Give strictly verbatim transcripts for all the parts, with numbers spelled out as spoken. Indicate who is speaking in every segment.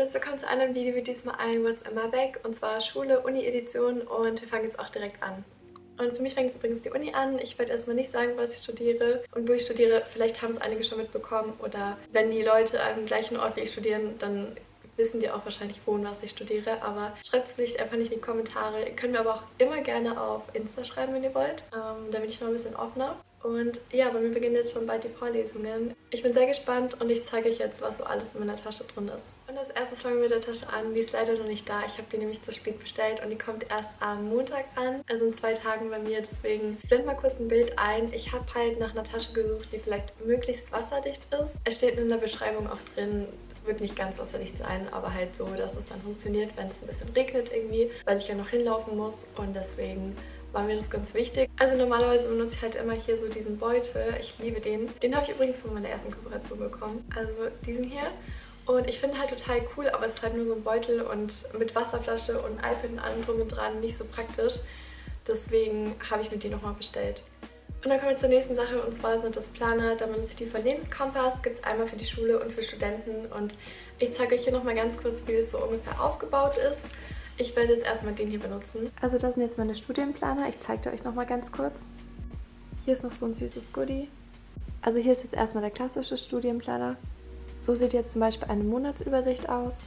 Speaker 1: herzlich willkommen zu einem Video, wie diesmal ein What's in my bag, und zwar Schule, Uni-Edition, und wir fangen jetzt auch direkt an. Und für mich fängt jetzt übrigens die Uni an. Ich werde erstmal nicht sagen, was ich studiere und wo ich studiere. Vielleicht haben es einige schon mitbekommen, oder wenn die Leute am gleichen Ort wie ich studieren, dann wissen die auch wahrscheinlich, wo und was ich studiere. Aber schreibt es vielleicht einfach nicht in die Kommentare. Ihr könnt mir aber auch immer gerne auf Insta schreiben, wenn ihr wollt. Ähm, da bin ich noch ein bisschen offener. Und ja, bei mir beginnen jetzt schon bald die Vorlesungen. Ich bin sehr gespannt und ich zeige euch jetzt, was so alles in meiner Tasche drin ist. Und als erstes fangen wir mit der Tasche an. Die ist leider noch nicht da. Ich habe die nämlich zu spät bestellt und die kommt erst am Montag an. Also in zwei Tagen bei mir. Deswegen blende mal kurz ein Bild ein. Ich habe halt nach einer Tasche gesucht, die vielleicht möglichst wasserdicht ist. Es steht in der Beschreibung auch drin, wird nicht ganz wasserdicht sein, aber halt so, dass es dann funktioniert, wenn es ein bisschen regnet irgendwie, weil ich ja noch hinlaufen muss, und deswegen war mir das ganz wichtig. Also normalerweise benutze ich halt immer hier so diesen Beutel. Ich liebe den. Den habe ich übrigens von meiner ersten Kooperation bekommen. Also diesen hier. Und ich finde halt total cool, aber es ist halt nur so ein Beutel und mit Wasserflasche und iPad und allem drum und dran nicht so praktisch. Deswegen habe ich mir die nochmal bestellt. Und dann kommen wir zur nächsten Sache, und zwar sind das Planer. Da benutze ich die von Lebenskompass. Gibt es einmal für die Schule und für Studenten. Und ich zeige euch hier nochmal ganz kurz, wie es so ungefähr aufgebaut ist. Ich werde jetzt erstmal den hier benutzen. Also das sind jetzt meine Studienplaner. Ich zeige euch nochmal ganz kurz. Hier ist noch so ein süßes Goodie. Also hier ist jetzt erstmal der klassische Studienplaner. So sieht jetzt zum Beispiel eine Monatsübersicht aus.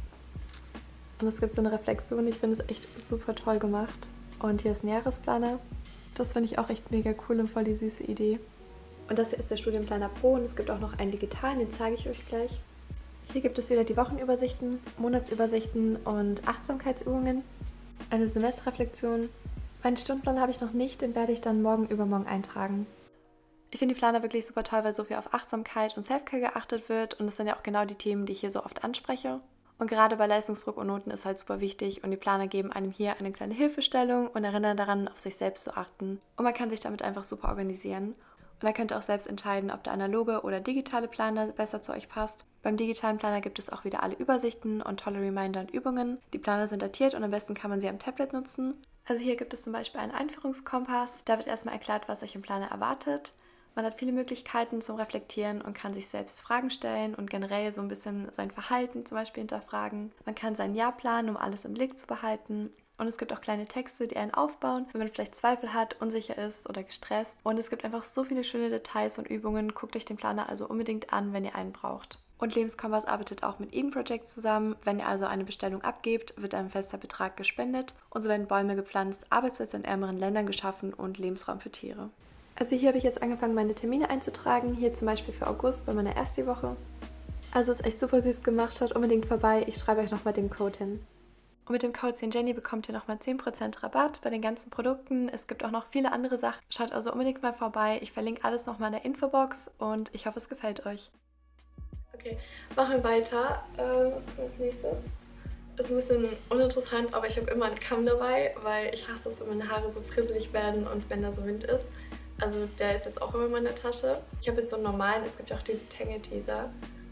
Speaker 1: Und es gibt so eine Reflexion. Ich finde es echt super toll gemacht. Und hier ist ein Jahresplaner. Das finde ich auch echt mega cool und voll die süße Idee. Und das hier ist der Studienplaner Pro, und es gibt auch noch einen digitalen, den zeige ich euch gleich. Hier gibt es wieder die Wochenübersichten, Monatsübersichten und Achtsamkeitsübungen, eine Semesterreflexion. Meinen Stundenplan habe ich noch nicht, den werde ich dann morgen übermorgen eintragen. Ich finde die Planer wirklich super toll, weil so viel auf Achtsamkeit und Selfcare geachtet wird, und das sind ja auch genau die Themen, die ich hier so oft anspreche. Und gerade bei Leistungsdruck und Noten ist halt super wichtig, und die Planer geben einem hier eine kleine Hilfestellung und erinnern daran, auf sich selbst zu achten. Und man kann sich damit einfach super organisieren. Und da könnt ihr auch selbst entscheiden, ob der analoge oder digitale Planer besser zu euch passt. Beim digitalen Planer gibt es auch wieder alle Übersichten und tolle Reminder und Übungen. Die Planer sind datiert und am besten kann man sie am Tablet nutzen. Also hier gibt es zum Beispiel einen Einführungskompass. Da wird erstmal erklärt, was euch im Planer erwartet. Man hat viele Möglichkeiten zum Reflektieren und kann sich selbst Fragen stellen und generell so ein bisschen sein Verhalten zum Beispiel hinterfragen. Man kann sein Jahr planen, um alles im Blick zu behalten. Und es gibt auch kleine Texte, die einen aufbauen, wenn man vielleicht Zweifel hat, unsicher ist oder gestresst. Und es gibt einfach so viele schöne Details und Übungen. Guckt euch den Planer also unbedingt an, wenn ihr einen braucht. Und Lebenskompass arbeitet auch mit Eden Project zusammen. Wenn ihr also eine Bestellung abgebt, wird ein fester Betrag gespendet. Und so werden Bäume gepflanzt, Arbeitsplätze in ärmeren Ländern geschaffen und Lebensraum für Tiere. Also hier habe ich jetzt angefangen, meine Termine einzutragen. Hier zum Beispiel für August bei meiner ersten Woche. Also ist echt super süß gemacht. Schaut unbedingt vorbei. Ich schreibe euch nochmal den Code hin. Und mit dem Code zehn Jenny bekommt ihr nochmal zehn Prozent Rabatt bei den ganzen Produkten. Es gibt auch noch viele andere Sachen. Schaut also unbedingt mal vorbei. Ich verlinke alles nochmal in der Infobox, und ich hoffe, es gefällt euch. Okay, machen wir weiter. Ähm, was kommt als nächstes? Ist ein bisschen uninteressant, aber ich habe immer einen Kamm dabei, weil ich hasse es, wenn meine Haare so frisselig werden und wenn da so Wind ist. Also der ist jetzt auch immer in meiner Tasche. Ich habe jetzt so einen normalen, es gibt ja auch diese Tangle-Teaser.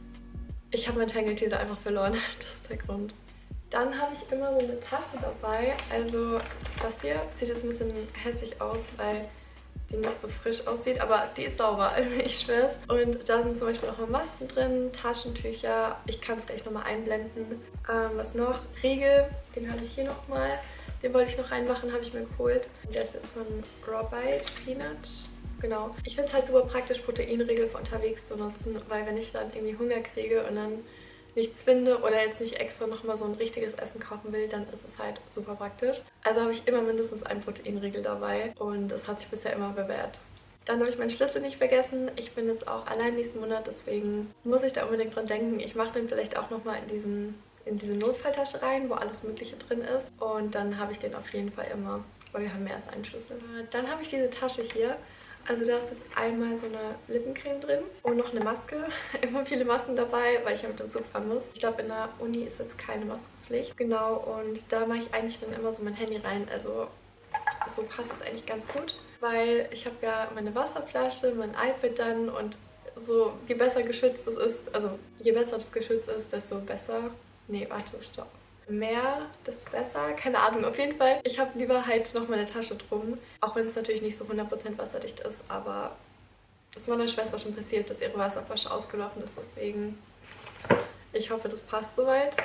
Speaker 1: Ich habe meinen Tangle-Teaser einfach verloren, das ist der Grund. Dann habe ich immer so eine Tasche dabei. Also das hier sieht jetzt ein bisschen hässlich aus, weil die nicht so frisch aussieht, aber die ist sauber, also ich schwör's. Und da sind zum Beispiel auch noch Masken drin, Taschentücher. Ich kann es gleich nochmal einblenden. Ähm, was noch? Riegel, den habe ich hier nochmal. Den wollte ich noch reinmachen, habe ich mir geholt. Der ist jetzt von Raw Bite Peanut. Genau. Ich finde es halt super praktisch, Proteinriegel für unterwegs zu nutzen, weil wenn ich dann irgendwie Hunger kriege und dann nichts finde oder jetzt nicht extra nochmal so ein richtiges Essen kaufen will, dann ist es halt super praktisch. Also habe ich immer mindestens einen Proteinriegel dabei, und das hat sich bisher immer bewährt. Dann habe ich meinen Schlüssel nicht vergessen. Ich bin jetzt auch allein diesen Monat, deswegen muss ich da unbedingt dran denken. Ich mache den vielleicht auch nochmal in diesen in diese Notfalltasche rein, wo alles Mögliche drin ist, und dann habe ich den auf jeden Fall immer, weil wir haben mehr als einen Schlüssel. Dann habe ich diese Tasche hier. Also da ist jetzt einmal so eine Lippencreme drin und noch eine Maske. Immer viele Masken dabei, weil ich ja mit dem Zug fahren muss. Ich glaube, in der Uni ist jetzt keine Maskenpflicht. Genau, und da mache ich eigentlich dann immer so mein Handy rein. Also so passt es eigentlich ganz gut, weil ich habe ja meine Wasserflasche, mein iPad dann, und so je besser geschützt es ist, also je besser das geschützt ist, desto besser. Nee, warte, stopp. Mehr, desto besser. Keine Ahnung, auf jeden Fall. Ich habe lieber halt noch meine Tasche drum. Auch wenn es natürlich nicht so hundert Prozent wasserdicht ist, aber es ist meiner Schwester schon passiert, dass ihre Wasserflasche ausgelaufen ist. Deswegen, ich hoffe, das passt soweit.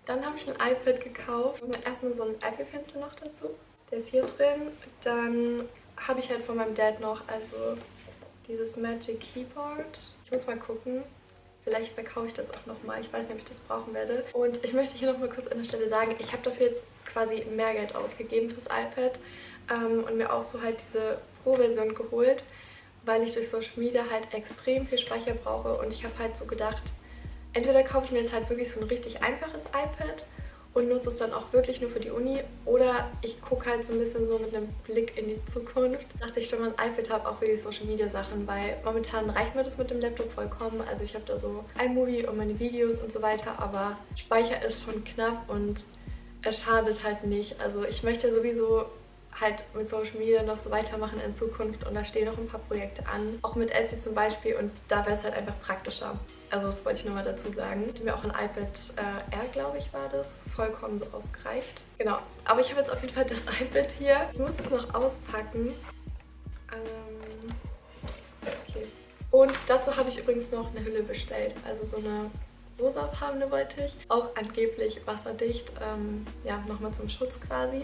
Speaker 1: Dann habe ich ein iPad gekauft und erstmal so einen Apple Pencil noch dazu. Der ist hier drin. Dann habe ich halt von meinem Dad noch also dieses Magic Keyboard. Ich muss mal gucken. Vielleicht verkaufe ich das auch nochmal. Ich weiß nicht, ob ich das brauchen werde. Und ich möchte hier nochmal kurz an der Stelle sagen, ich habe dafür jetzt quasi mehr Geld ausgegeben fürs iPad ähm, und mir auch so halt diese Pro-Version geholt, weil ich durch Social Media halt extrem viel Speicher brauche. Und ich habe halt so gedacht, entweder kaufe ich mir jetzt halt wirklich so ein richtig einfaches iPad und nutze es dann auch wirklich nur für die Uni, oder ich gucke halt so ein bisschen so mit einem Blick in die Zukunft, dass ich schon mal ein iPad habe, auch für die Social Media Sachen, weil momentan reicht mir das mit dem Laptop vollkommen. Also ich habe da so iMovie und meine Videos und so weiter, aber Speicher ist schon knapp und es schadet halt nicht. Also ich möchte sowieso halt mit Social Media noch so weitermachen in Zukunft und da stehen noch ein paar Projekte an, auch mit Etsy zum Beispiel, und da wäre es halt einfach praktischer. Also das wollte ich nur mal dazu sagen. Ich hatte mir auch ein iPad äh, Air, glaube ich, war das, vollkommen so ausgereift. Genau, aber ich habe jetzt auf jeden Fall das iPad hier. Ich muss es noch auspacken. Ähm, okay. Und dazu habe ich übrigens noch eine Hülle bestellt, also so eine rosafarbene wollte ich. Auch angeblich wasserdicht, ähm, ja, nochmal zum Schutz quasi.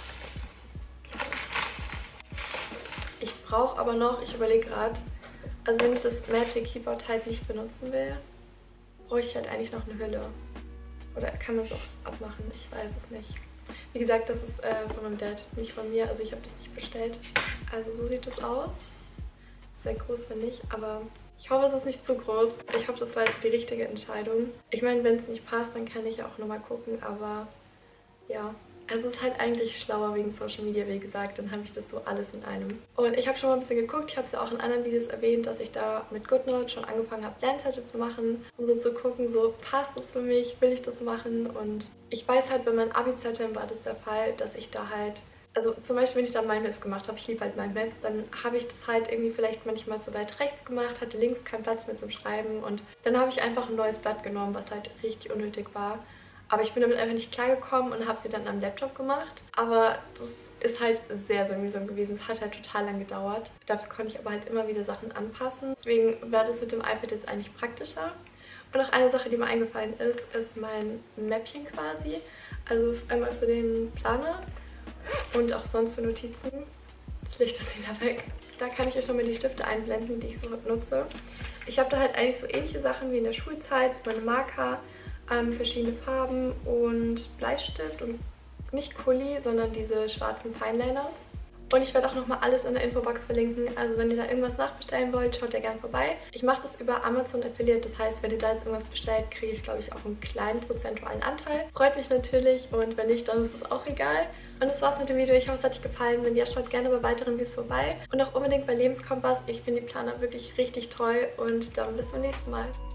Speaker 1: Ich brauche aber noch, ich überlege gerade, also wenn ich das Magic Keyboard halt nicht benutzen will, brauche ich halt eigentlich noch eine Hülle. Oder kann man es auch abmachen, ich weiß es nicht. Wie gesagt, das ist äh, von meinem Dad, nicht von mir, also ich habe das nicht bestellt. Also so sieht es aus. Sehr groß finde ich, aber ich hoffe, es ist nicht zu groß. Ich hoffe, das war jetzt die richtige Entscheidung. Ich meine, wenn es nicht passt, dann kann ich ja auch nochmal gucken, aber ja. Also es ist halt eigentlich schlauer wegen Social Media, wie gesagt, dann habe ich das so alles in einem. Und ich habe schon mal ein bisschen geguckt, ich habe es ja auch in anderen Videos erwähnt, dass ich da mit GoodNote schon angefangen habe, Lernzettel zu machen, um so zu gucken, so passt das für mich, will ich das machen. Und ich weiß halt, bei meinen Abi-Zetteln war das der Fall, dass ich da halt, also zum Beispiel, wenn ich da Mindmaps gemacht habe, ich liebe halt Mindmaps, dann habe ich das halt irgendwie vielleicht manchmal zu weit rechts gemacht, hatte links keinen Platz mehr zum Schreiben und dann habe ich einfach ein neues Blatt genommen, was halt richtig unnötig war. Aber ich bin damit einfach nicht klargekommen und habe sie dann am Laptop gemacht. Aber das ist halt sehr, sehr mühsam gewesen. Es hat halt total lang gedauert. Dafür konnte ich aber halt immer wieder Sachen anpassen. Deswegen wäre das mit dem iPad jetzt eigentlich praktischer. Und auch eine Sache, die mir eingefallen ist, ist mein Mäppchen quasi. Also einmal für den Planer und auch sonst für Notizen. Das Licht ist wieder weg. Da kann ich euch nochmal die Stifte einblenden, die ich so nutze. Ich habe da halt eigentlich so ähnliche Sachen wie in der Schulzeit, so meine Marker, Ähm, verschiedene Farben und Bleistift und nicht Kuli, sondern diese schwarzen Fineliner. Und ich werde auch nochmal alles in der Infobox verlinken, also wenn ihr da irgendwas nachbestellen wollt, schaut da gerne vorbei. Ich mache das über Amazon Affiliate, das heißt, wenn ihr da jetzt irgendwas bestellt, kriege ich, glaube ich, auch einen kleinen prozentualen Anteil. Freut mich natürlich und wenn nicht, dann ist es auch egal. Und das war's mit dem Video. Ich hoffe, es hat euch gefallen. Wenn ja, schaut gerne bei weiteren Videos vorbei. Und auch unbedingt bei Lebenskompass. Ich finde die Planer wirklich richtig toll und dann bis zum nächsten Mal.